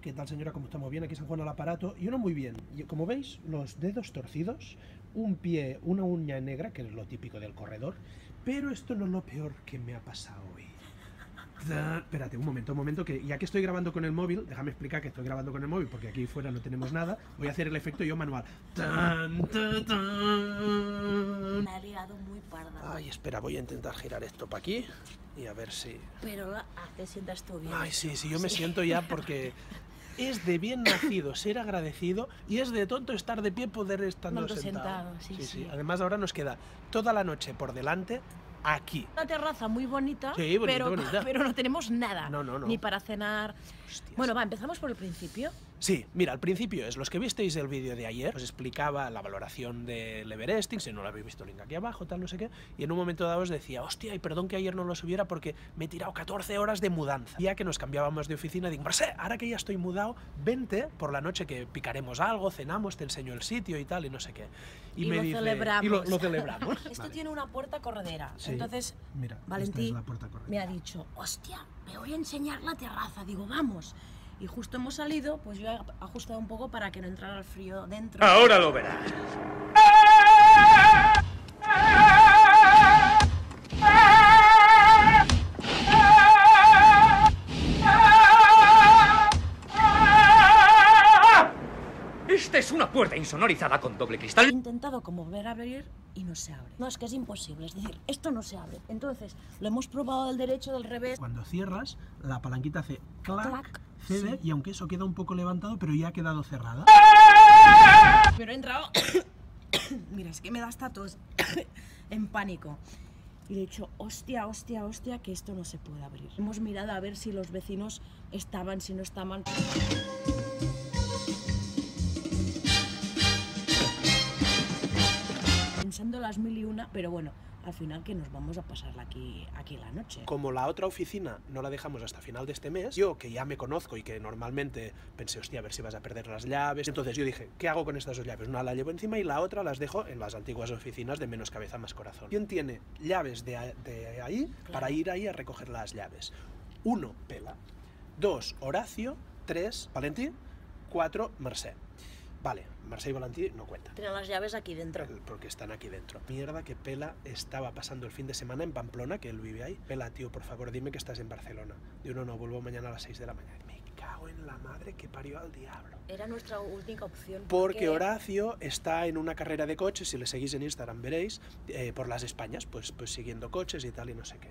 ¿Qué tal, señora? ¿Cómo estamos? Bien, aquí San Juan al aparato. Y uno muy bien. Y como veis, los dedos torcidos, un pie, una uña negra, que es lo típico del corredor. Pero esto no es lo peor que me ha pasado hoy. Espérate, un momento, que ya que estoy grabando con el móvil, déjame explicar que estoy grabando con el móvil, porque aquí fuera no tenemos nada. Voy a hacer el efecto yo manual. Me ha liado muy parda. Ay, espera, voy a intentar girar esto para aquí y a ver si... Pero te sientas tú bien. Ay, sí, yo me siento ya porque... Es de bien nacido ser agradecido y es de tonto estar de pie poder estar sentado. Sí. Además ahora nos queda toda la noche por delante aquí. Una terraza muy bonita, sí, bonita. pero no tenemos nada. No. Ni para cenar. Hostias. Bueno, empezamos por el principio. Sí, mira, al principio es los que visteis el vídeo de ayer, os explicaba la valoración del Everesting, si no lo habéis visto, link aquí abajo, tal, no sé qué, y en un momento dado os decía, hostia, y perdón que ayer no lo subiera porque me he tirado 14 horas de mudanza. Ya que nos cambiábamos de oficina, digo, ahora que ya estoy mudado, vente por la noche que picaremos algo, cenamos, te enseño el sitio y tal, y no sé qué. Y me dice, celebramos. Y lo celebramos. Esto tiene una puerta corredera, sí. Entonces, mira, Valentí esta es la puerta corredera. Me ha dicho, hostia, me voy a enseñar la terraza, digo, vamos. Y justo hemos salido, pues yo he ajustado un poco para que no entrara el frío dentro. Ahora lo verás. Esta es una puerta insonorizada con doble cristal. He intentado como volver a abrir y no se abre. No, es que es imposible, es decir, esto no se abre. Entonces, lo hemos probado del derecho, del revés. Cuando cierras, la palanquita hace clac, cede, sí. Y aunque eso queda un poco levantado, pero ya ha quedado cerrada. Pero he entrado... Mira, es que me da hasta tos en pánico. Y le he dicho, hostia, que esto no se puede abrir. Hemos mirado a ver si los vecinos estaban, si no estaban... Pensando las 1001, pero bueno, al final que nos vamos a pasarla aquí la noche. Como la otra oficina no la dejamos hasta final de este mes, yo que ya me conozco y que normalmente pensé, hostia, a ver si vas a perder las llaves. Entonces yo dije, ¿qué hago con estas dos llaves? Una la llevo encima y la otra las dejo en las antiguas oficinas de Menos Cabeza Más Corazón. ¿Quién tiene llaves de ahí? Claro. Para ir ahí a recoger las llaves? 1, Pela. 2, Horacio. 3, Valentí. 4, Mercè. Vale, Mercè y Valentí no cuentan. Tienen las llaves aquí dentro. Porque están aquí dentro. Mierda que Pela estaba pasando el fin de semana en Pamplona, que él vive ahí. Pela, tío, por favor, dime que estás en Barcelona. Digo, no, vuelvo mañana a las 6 de la mañana. Me cago en la madre que parió al diablo. Era nuestra única opción. Porque Horacio está en una carrera de coches, si le seguís en Instagram veréis, por las Españas, pues siguiendo coches y tal y no sé qué.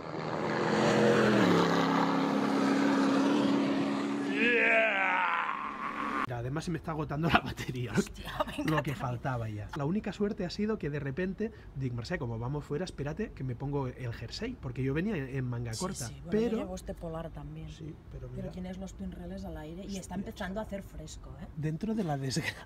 Además se me está agotando la batería. Hostia, lo que faltaba ya. La única suerte ha sido que de repente digo, Mercè, como vamos fuera, espérate que me pongo el jersey, porque yo venía en manga corta. Sí, bueno, pero yo llevo este polar también. Sí, pero mira. Pero tienes los pinreles al aire y está empezando a hacer fresco, ¿eh? Dentro de la desgracia.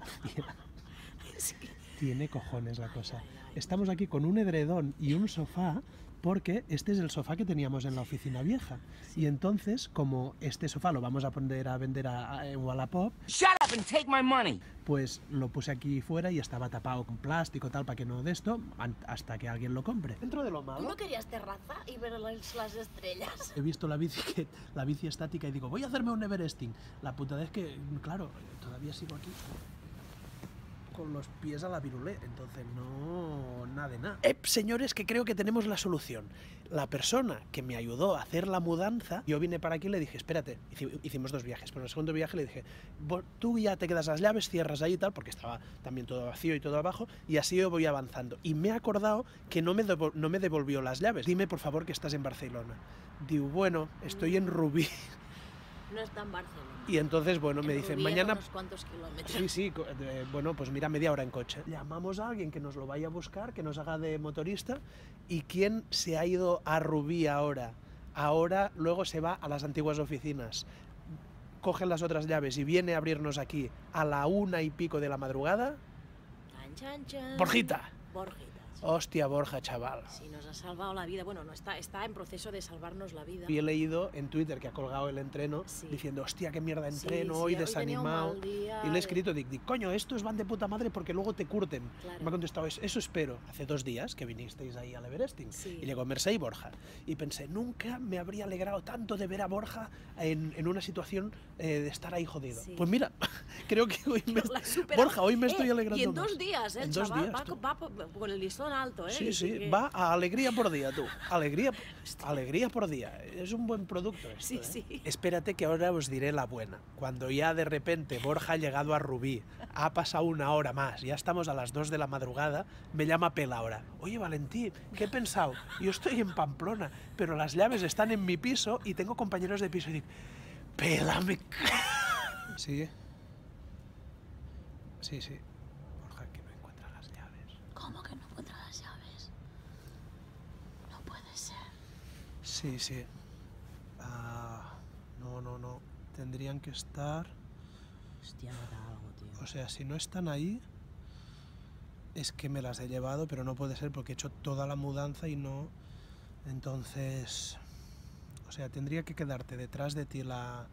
Tiene cojones la cosa. Estamos aquí con un edredón y un sofá, porque este es el sofá que teníamos en la oficina vieja. Sí. Y entonces, como este sofá lo vamos a poner a vender en Wallapop, Shut up and take my money. Pues lo puse aquí fuera y estaba tapado con plástico tal para que no de esto, hasta que alguien lo compre. Dentro de lo malo... ¿Tú no querías terraza y ver las estrellas? He visto la bici estática y digo, voy a hacerme un Everesting. La putada es que, claro, todavía sigo aquí con los pies a la virulé, entonces no, nada de nada. Señores, que creo que tenemos la solución. La persona que me ayudó a hacer la mudanza, yo vine para aquí y le dije, espérate, hicimos 2 viajes, pero en el segundo viaje le dije, tú ya te quedas las llaves, cierras ahí y tal, porque estaba también todo vacío y todo abajo, y así yo voy avanzando. Y me he acordado que no me devolvió las llaves. Dime, por favor, que estás en Barcelona. Digo, bueno, estoy en Rubí. No está en Barcelona. Y entonces, bueno, me dicen, mañana... Unos cuantos kilómetros. Sí, bueno, pues mira, media hora en coche. Llamamos a alguien que nos lo vaya a buscar, que nos haga de motorista. ¿Y quién se ha ido a Rubí ahora? Ahora, luego se va a las antiguas oficinas, coge las otras llaves y viene a abrirnos aquí a la 1 y pico de la madrugada. Chan, chan, chan. Borjita. Hostia, Borja, chaval. Sí, nos ha salvado la vida. Bueno, no está en proceso de salvarnos la vida. Y he leído en Twitter que ha colgado el entreno Sí. diciendo, hostia, qué mierda entreno, Sí, hoy hoy tenía un desanimado. mal día Y le he de- escrito, dic, coño, estos van de puta madre porque luego te curten. Claro. Y me ha contestado, eso espero. Hace 2 días que vinisteis ahí al Everesting. Sí. Y llegó Mercè y Borja. Y pensé, nunca me habría alegrado tanto de ver a Borja en una situación de estar ahí jodido. Sí. Pues mira, creo que hoy me... La has superado. Borja, hoy me estoy alegrando Y en más. 2 días, En el 2 chaval días, tú. va con el listón alto, Sí, Así sí, que- va a alegría por día, tú. Alegría por día. Es un buen producto esto, Sí, ¿eh? sí. Espérate que ahora os diré la buena. Cuando ya de repente Borja ha llegado a Rubí, ha pasado 1 hora más, ya estamos a las 2 de la madrugada, me llama Pela ahora. Oye, Valentín, ¿qué he pensado? Yo estoy en Pamplona, pero las llaves están en mi piso y tengo compañeros de piso. Y digo, Pela, me... Sí. Sí, sí. Borja, que no encuentra las llaves. ¿Cómo que no encuentra las llaves? No puede ser. Sí, sí. No. Tendrían que estar... Hostia, me da algo, tío. O sea, si no están ahí, es que me las he llevado, pero no puede ser porque he hecho toda la mudanza y no... Entonces... O sea, tendría que quedarte detrás de ti la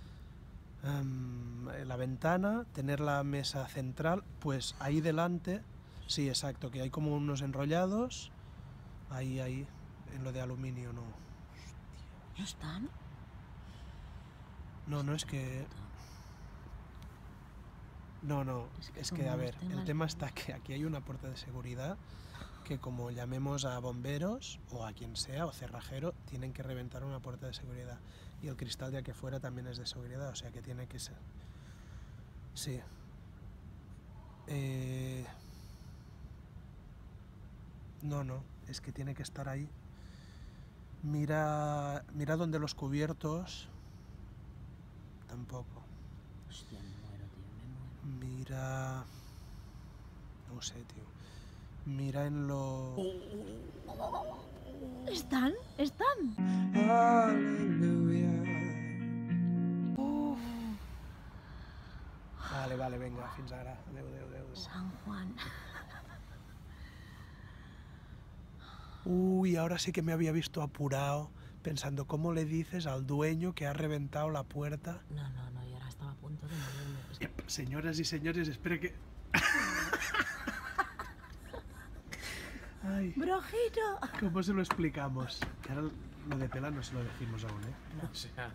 ventana, tener la mesa central, pues ahí delante... Sí, exacto, que hay como unos enrollados. Ahí, en lo de aluminio, no. ¿No están? No, es que... No, es que, a ver, el tema está que aquí hay una puerta de seguridad que como llamemos a bomberos o a quien sea, o cerrajero, tienen que reventar una puerta de seguridad. Y el cristal de aquí afuera también es de seguridad, o sea que tiene que ser... Sí. No, es que tiene que estar ahí. Mira donde los cubiertos... Tampoco. Hostia, me muero, tío, me muero. Mira... No sé, tío. Mira en lo... ¿Están? Vale, venga, fins ara. Adéu. San Juan. Uy, ahora sí que me había visto apurado, pensando cómo le dices al dueño que ha reventado la puerta. No, yo ahora estaba a punto de morirme. Es que- Señoras y señores, espere que... Ay, ¡Brojito! ¿cómo se lo explicamos? Que ahora lo de Pela no se lo decimos aún, ¿eh? O sea,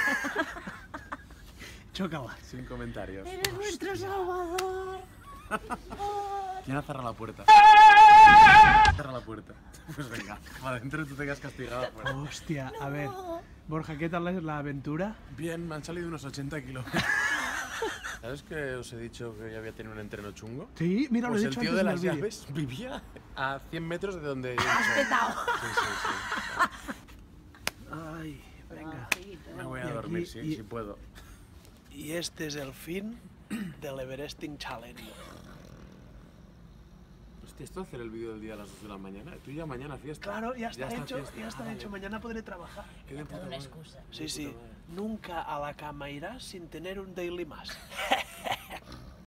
Chócala. sin comentarios. ¡Eres nuestro salvador! ¿Quién ha cerrado la puerta? Cierra la puerta. Pues venga, adentro tú te quedas castigado afuera. Hostia, a ver. Borja, ¿qué tal es la aventura? Bien, me han salido unos 80 kilómetros. ¿Sabes que os he dicho que yo había tenido un entreno chungo? Sí, mira, Pues lo he el dicho tío antes de en las el vídeo. llaves vivía a 100 metros de donde he dicho. petado. Sí. Ay, venga. Me voy Y a aquí- dormir, sí, y- si puedo. Y este es el fin del Everesting Challenge. Hostia, esto hacer el vídeo del día a las 2 de la mañana. Tú ya mañana fiesta. Claro, ya está hecho, fiesta. ya está Ah, hecho. vale. Mañana podré trabajar. Qué de puta Una madre. excusa. Sí, Qué sí. puta madre. Nunca a la cama irás sin tener un daily más.